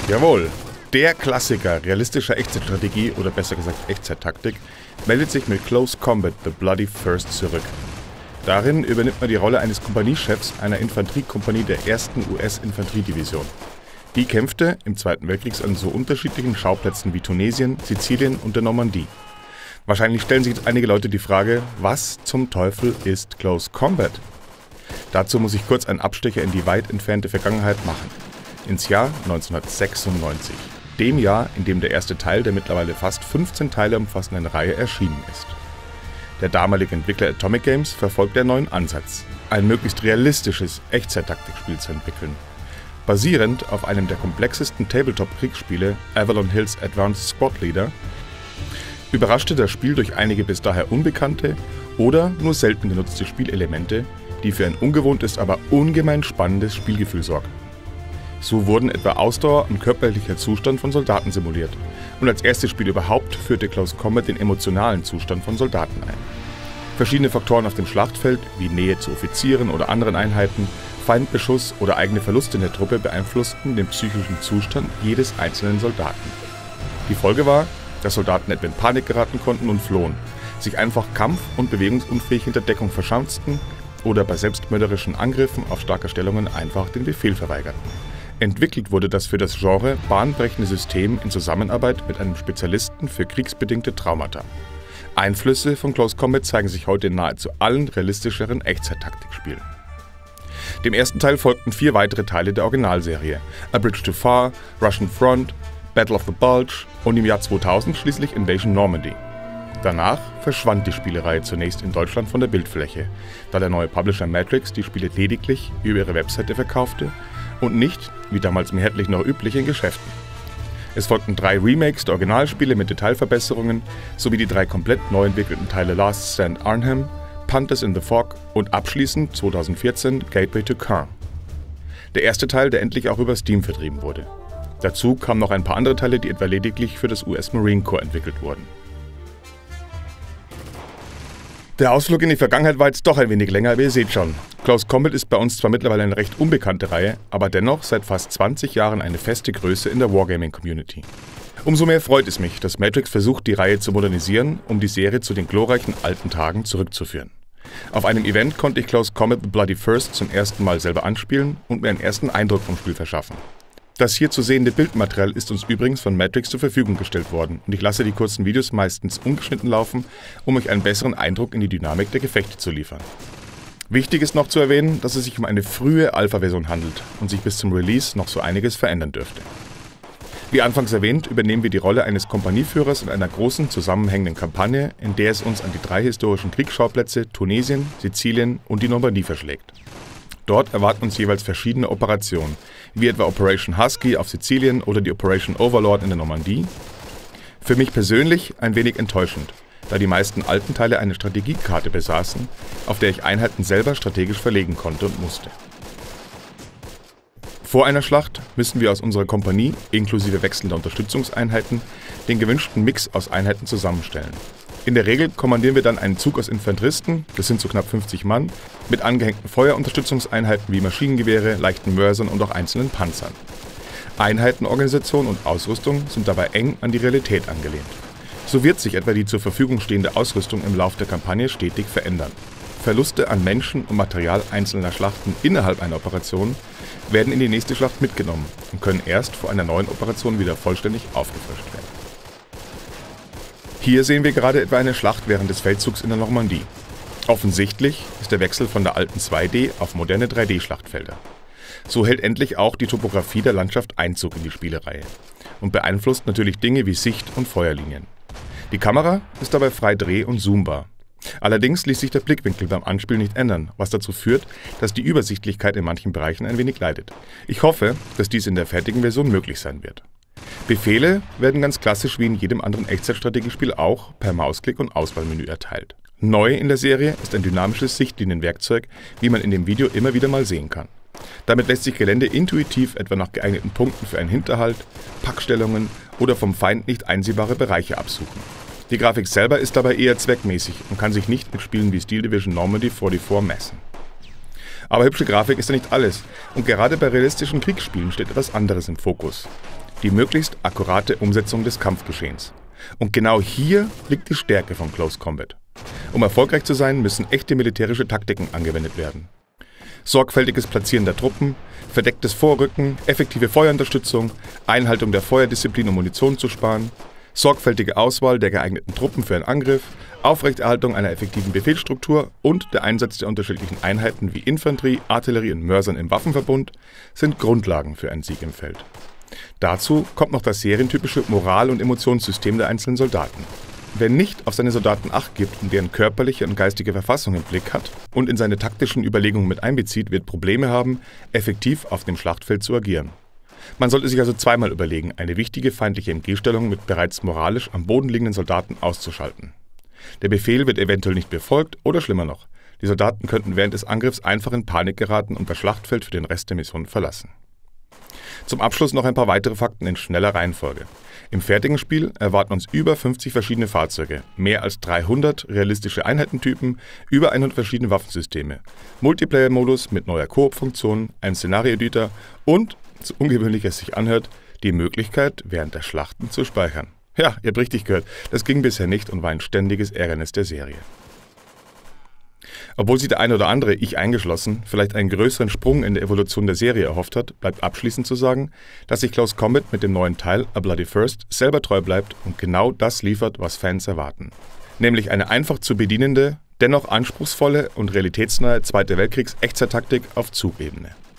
Jawohl, der Klassiker realistischer Echtzeitstrategie oder besser gesagt Echtzeittaktik meldet sich mit Close Combat: The Bloody First zurück. Darin übernimmt man die Rolle eines Kompaniechefs einer Infanteriekompanie der 1. US-Infanteriedivision. Die kämpfte im Zweiten Weltkrieg an so unterschiedlichen Schauplätzen wie Tunesien, Sizilien und der Normandie. Wahrscheinlich stellen sich jetzt einige Leute die Frage, was zum Teufel ist Close Combat? Dazu muss ich kurz einen Abstecher in die weit entfernte Vergangenheit machen. Ins Jahr 1996. Dem Jahr, in dem der erste Teil der mittlerweile fast 15 Teile umfassenden Reihe erschienen ist. Der damalige Entwickler Atomic Games verfolgte einen neuen Ansatz, ein möglichst realistisches Echtzeittaktikspiel zu entwickeln. Basierend auf einem der komplexesten Tabletop-Kriegsspiele, Avalon Hill's Advanced Squad Leader, überraschte das Spiel durch einige bis daher unbekannte oder nur selten genutzte Spielelemente, die für ein ungewohntes, aber ungemein spannendes Spielgefühl sorgten. So wurden etwa Ausdauer und körperlicher Zustand von Soldaten simuliert. Und als erstes Spiel überhaupt führte Close Combat den emotionalen Zustand von Soldaten ein. Verschiedene Faktoren auf dem Schlachtfeld, wie Nähe zu Offizieren oder anderen Einheiten, Feindbeschuss oder eigene Verluste in der Truppe beeinflussten den psychischen Zustand jedes einzelnen Soldaten. Die Folge war, dass Soldaten etwa in Panik geraten konnten und flohen, sich einfach kampf- und bewegungsunfähig hinter Deckung verschanzten oder bei selbstmörderischen Angriffen auf starke Stellungen einfach den Befehl verweigerten. Entwickelt wurde das für das Genre bahnbrechende System in Zusammenarbeit mit einem Spezialisten für kriegsbedingte Traumata. Einflüsse von Close Combat zeigen sich heute in nahezu allen realistischeren Echtzeittaktikspielen. Dem ersten Teil folgten 4 weitere Teile der Originalserie: A Bridge Too Far, Russian Front, Battle of the Bulge und im Jahr 2000 schließlich Invasion Normandy. Danach verschwand die Spielereihe zunächst in Deutschland von der Bildfläche, da der neue Publisher Matrix die Spiele lediglich über ihre Webseite verkaufte und nicht, wie damals mehrheitlich noch üblich, in Geschäften. Es folgten 3 Remakes der Originalspiele mit Detailverbesserungen sowie die 3 komplett neu entwickelten Teile Last Stand Arnhem, Panthers in the Fog und abschließend 2014 Gateway to Caen. Der erste Teil, der endlich auch über Steam vertrieben wurde. Dazu kamen noch ein paar andere Teile, die etwa lediglich für das US Marine Corps entwickelt wurden. Der Ausflug in die Vergangenheit war jetzt doch ein wenig länger, aber ihr seht schon. Close Combat ist bei uns zwar mittlerweile eine recht unbekannte Reihe, aber dennoch seit fast 20 Jahren eine feste Größe in der Wargaming-Community. Umso mehr freut es mich, dass Matrix versucht, die Reihe zu modernisieren, um die Serie zu den glorreichen alten Tagen zurückzuführen. Auf einem Event konnte ich Close Combat: The Bloody First zum ersten Mal selber anspielen und mir einen ersten Eindruck vom Spiel verschaffen. Das hier zu sehende Bildmaterial ist uns übrigens von Matrix zur Verfügung gestellt worden und ich lasse die kurzen Videos meistens ungeschnitten laufen, um euch einen besseren Eindruck in die Dynamik der Gefechte zu liefern. Wichtig ist noch zu erwähnen, dass es sich um eine frühe Alpha-Version handelt und sich bis zum Release noch so einiges verändern dürfte. Wie anfangs erwähnt, übernehmen wir die Rolle eines Kompanieführers in einer großen zusammenhängenden Kampagne, in der es uns an die 3 historischen Kriegsschauplätze Tunesien, Sizilien und die Normandie verschlägt. Dort erwarten uns jeweils verschiedene Operationen, wie etwa Operation Husky auf Sizilien oder die Operation Overlord in der Normandie. Für mich persönlich ein wenig enttäuschend, da die meisten alten Teile eine Strategiekarte besaßen, auf der ich Einheiten selber strategisch verlegen konnte und musste. Vor einer Schlacht müssen wir aus unserer Kompanie, inklusive wechselnder Unterstützungseinheiten, den gewünschten Mix aus Einheiten zusammenstellen. In der Regel kommandieren wir dann einen Zug aus Infanteristen, das sind so knapp 50 Mann, mit angehängten Feuerunterstützungseinheiten wie Maschinengewehre, leichten Mörsern und auch einzelnen Panzern. Einheitenorganisation und Ausrüstung sind dabei eng an die Realität angelehnt. So wird sich etwa die zur Verfügung stehende Ausrüstung im Lauf der Kampagne stetig verändern. Verluste an Menschen und Material einzelner Schlachten innerhalb einer Operation werden in die nächste Schlacht mitgenommen und können erst vor einer neuen Operation wieder vollständig aufgefrischt werden. Hier sehen wir gerade etwa eine Schlacht während des Feldzugs in der Normandie. Offensichtlich ist der Wechsel von der alten 2D auf moderne 3D-Schlachtfelder. So hält endlich auch die Topografie der Landschaft Einzug in die Spielereihe und beeinflusst natürlich Dinge wie Sicht und Feuerlinien. Die Kamera ist dabei frei dreh- und zoombar. Allerdings ließ sich der Blickwinkel beim Anspiel nicht ändern, was dazu führt, dass die Übersichtlichkeit in manchen Bereichen ein wenig leidet. Ich hoffe, dass dies in der fertigen Version möglich sein wird. Befehle werden ganz klassisch wie in jedem anderen Echtzeitstrategiespiel auch per Mausklick und Auswahlmenü erteilt. Neu in der Serie ist ein dynamisches Sichtlinienwerkzeug, wie man in dem Video immer wieder mal sehen kann. Damit lässt sich Gelände intuitiv etwa nach geeigneten Punkten für einen Hinterhalt, Packstellungen oder vom Feind nicht einsehbare Bereiche absuchen. Die Grafik selber ist dabei eher zweckmäßig und kann sich nicht mit Spielen wie Steel Division Normandy 44 messen. Aber hübsche Grafik ist ja nicht alles und gerade bei realistischen Kriegsspielen steht etwas anderes im Fokus. die möglichst akkurate Umsetzung des Kampfgeschehens. Und genau hier liegt die Stärke von Close Combat. Um erfolgreich zu sein, müssen echte militärische Taktiken angewendet werden. Sorgfältiges Platzieren der Truppen, verdecktes Vorrücken, effektive Feuerunterstützung, Einhaltung der Feuerdisziplin, um Munition zu sparen, sorgfältige Auswahl der geeigneten Truppen für einen Angriff, Aufrechterhaltung einer effektiven Befehlsstruktur und der Einsatz der unterschiedlichen Einheiten wie Infanterie, Artillerie und Mörsern im Waffenverbund sind Grundlagen für einen Sieg im Feld. Dazu kommt noch das serientypische Moral- und Emotionssystem der einzelnen Soldaten. Wer nicht auf seine Soldaten Acht gibt und deren körperliche und geistige Verfassung im Blick hat und in seine taktischen Überlegungen mit einbezieht, wird Probleme haben, effektiv auf dem Schlachtfeld zu agieren. Man sollte sich also zweimal überlegen, eine wichtige feindliche MG-Stellung mit bereits moralisch am Boden liegenden Soldaten auszuschalten. Der Befehl wird eventuell nicht befolgt oder schlimmer noch, die Soldaten könnten während des Angriffs einfach in Panik geraten und das Schlachtfeld für den Rest der Mission verlassen. Zum Abschluss noch ein paar weitere Fakten in schneller Reihenfolge. Im fertigen Spiel erwarten uns über 50 verschiedene Fahrzeuge, mehr als 300 realistische Einheitentypen, über 100 verschiedene Waffensysteme, Multiplayer-Modus mit neuer Koop-Funktion, ein Szenario-Editor und, so ungewöhnlich es sich anhört, die Möglichkeit, während der Schlachten zu speichern. Ja, ihr habt richtig gehört, das ging bisher nicht und war ein ständiges Ärgernis der Serie. Obwohl sich der eine oder andere, ich eingeschlossen, vielleicht einen größeren Sprung in der Evolution der Serie erhofft hat, bleibt abschließend zu sagen, dass sich Close Combat mit dem neuen Teil A Bloody First selber treu bleibt und genau das liefert, was Fans erwarten. Nämlich eine einfach zu bedienende, dennoch anspruchsvolle und realitätsnahe Zweite Weltkriegs-Echtzeittaktik auf Zugebene.